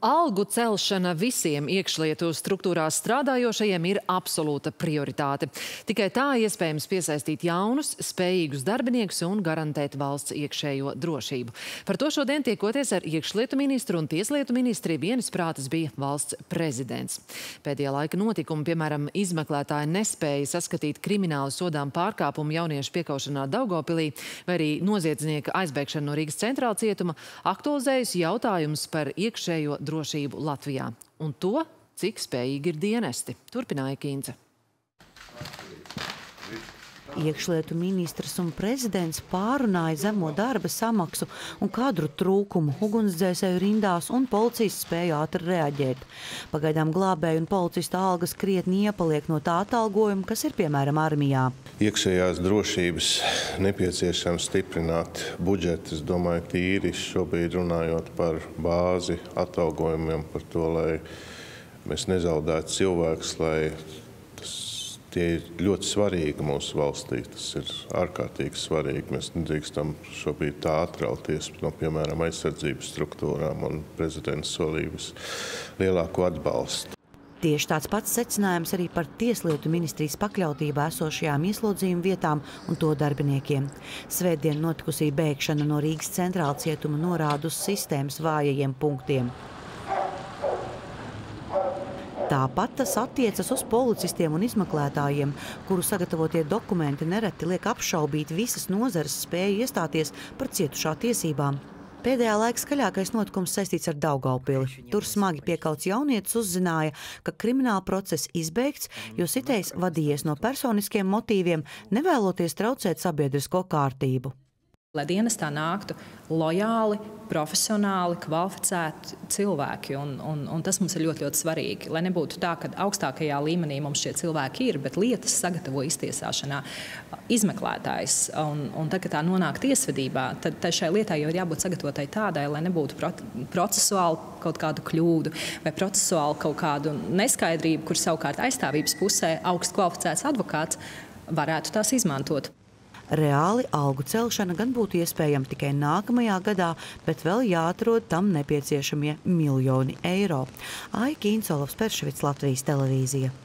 Algu celšana visiem iekšlietu struktūrās strādājošajiem ir absolūta prioritāte. Tikai tā iespējams piesaistīt jaunus, spējīgus darbiniekus un garantēt valsts iekšējo drošību. Par to šodien tiekoties ar iekšlietu ministru un tieslietu ministri vienisprātis bija valsts prezidents. Pēdējā laika notikumi, piemēram, izmeklētāji nespēja saskatīt kriminālu sodām pārkāpumu jauniešu piekaušanā Daugavpilī vai arī noziedznieka aizbēgšanu no Rīgas centrāla cietuma, aktualizējusi jautājumus par iekšējo drošību Latvijā un to, cik spējīgi ir dienesti. Turpināja Kīnce. Iekšlietu ministrs un prezidents pārunāja zemo darba samaksu un kadru trūkumu ugunsdzēsēju rindās un policijas spēju ātri reaģēt. Pagaidām glābēju un policista algas krietni iepaliek no tā atalgojuma, kas ir piemēram armijā. Iekšējās drošības nepieciešams stiprināt budžetu. Es domāju, tīri šobrīd runājot par bāzi atalgojumiem, par to, lai mēs nezaudētu cilvēkus, lai tie ir ļoti svarīgi mūsu valstī. Tas ir ārkārtīgi svarīgi. Mēs nedrīkstam šobrīd tā atrauties no, piemēram, aizsardzības struktūrām, un prezidents solījis lielāku atbalstu. Tieši tāds pats secinājums arī par tieslietu ministrijas pakļautībā esošajām ieslodzījuma vietām un to darbiniekiem. Svētdien notikusī bēgšana no Rīgas centrāla cietuma norāda uz sistēmas vājajiem punktiem. Tāpat tas attiecas uz policistiem un izmeklētājiem, kuru sagatavotie dokumenti nereti liek apšaubīt visas nozares spēju iestāties par cietušā tiesībām. Pēdējā laika skaļākais notikums saistīts ar Daugavpili. Tur smagi piekauts jaunietis uzzināja, ka krimināla process izbeigts, jo sitējs vadījies no personiskiem motīviem, nevēloties traucēt sabiedrisko kārtību. Lai dienestā nāktu lojāli, profesionāli, kvalificēti cilvēki, un tas mums ir ļoti, ļoti svarīgi. Lai nebūtu tā, ka augstākajā līmenī mums šie cilvēki ir, bet lietas sagatavo iztiesāšanā izmeklētājs. Un tad, kad tā nonāk tiesvedībā, tad šai lietai jau ir jābūt sagatavotai tādai, lai nebūtu procesuāli kaut kādu kļūdu vai procesuāli kaut kādu neskaidrību, kur savukārt aizstāvības pusē augstu kvalificēts advokāts varētu tās izmantot. Reāli algu celšana gan būtu iespējama tikai nākamajā gadā, bet vēl jāatrod tam nepieciešamie miljoni eiro. Aija Kīnce, Perševits, Latvijas televīzija.